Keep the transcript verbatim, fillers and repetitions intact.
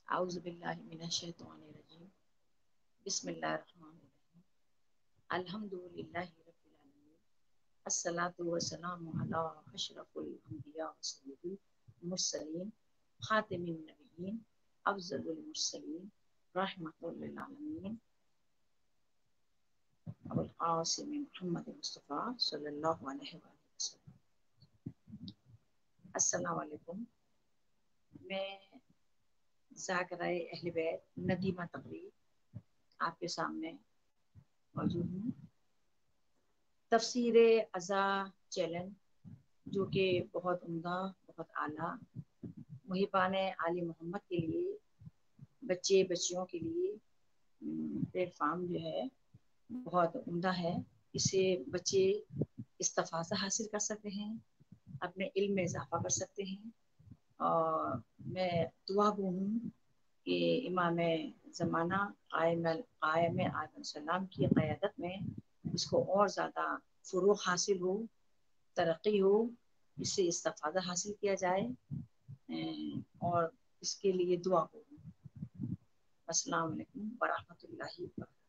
اعوذ باللہ من الشیطان الرجیم بسم اللہ الرحمن الرحیم الحمد للہ رب العالمین الصلاة والسلام علی اشرف الانبیاء والسید المرسلین خاتم النبیین افضل المرسلین رحمۃ للعالمین ابو القاسم محمد مصطفیٰ صلی اللہ علیہ وآلہ وسلم۔ السلام علیکم۔ میں ذاکرہ اہل بیت ندیمہ تقریب آپ کے سامنے موجود ہوں۔ تفسیر ازا چیلنج جو کہ بہت عمدہ، بہت اعلیٰ، محبان آل محمد کے لیے، بچے بچیوں کے لیے پلیٹ فارم جو ہے بہت عمدہ ہے۔ اسے بچے استفاضہ حاصل کر سکتے ہیں، اپنے علم میں اضافہ کر سکتے ہیں، اور میں دعا گو ہوں کہ امام زمانہ قائم قائم اعظم السلام کی قیادت میں اس کو اور زیادہ فروغ حاصل ہو، ترقی ہو، اس سے استفادہ حاصل کیا جائے، اور اس کے لیے دعا ہو۔ السلام علیکم ورحمۃ اللہ وبرکاتہ۔